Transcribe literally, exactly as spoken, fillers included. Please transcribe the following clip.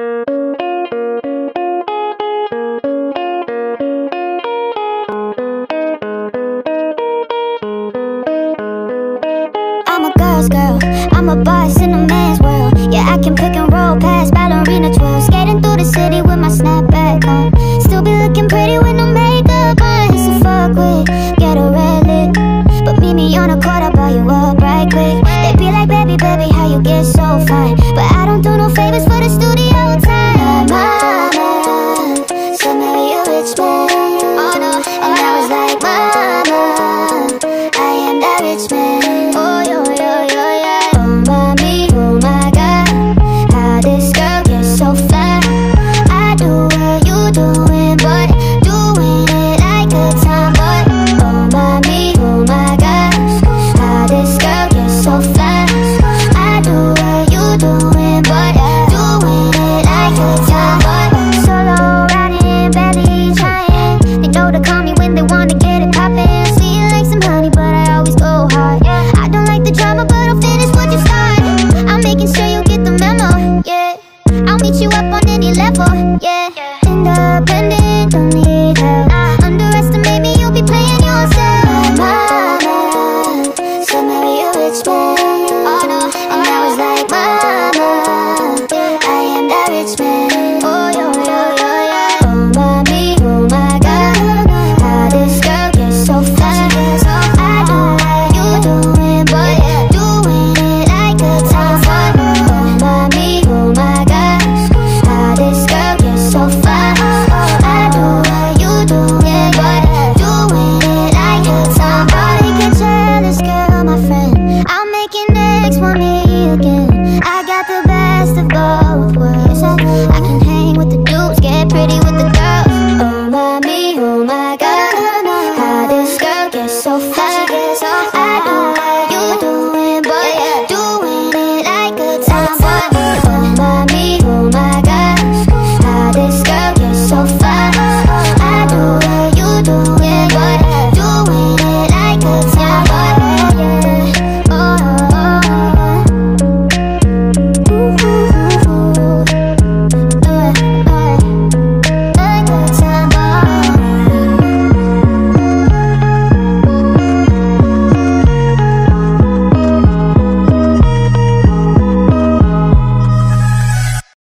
I'm a girl's girl, I'm a boss in a man's world. Yeah, I can pick and roll past ballerina twirls. Skating through the city with my snapback on. Still be looking pretty with no makeup on. It's a fuck with, get a red lip. But meet me on a court, I'll buy you up right quick. They be like, baby, baby, how you get so fine? But I don't do no favors for the studio time. My mama said marry a rich man. Oh no, and I was like, mama, I am that rich man. Oh yo, yo, yo, yeah. Oh mommy, oh my God, how this girl gets so fly. I do what you doing, but doing it like a tomboy. Oh mommy, oh my God, how this girl gets so fly. I do what you doing, but doing it like a tomboy. Solo riding, barely trying. They know to call me when they wanna get it poppin'. Sweet like some honey, but I always go hard. I don't like the drama, but I'll finish what you started. I'm making sure you get the memo, yeah. I'll meet you up on any level, yeah.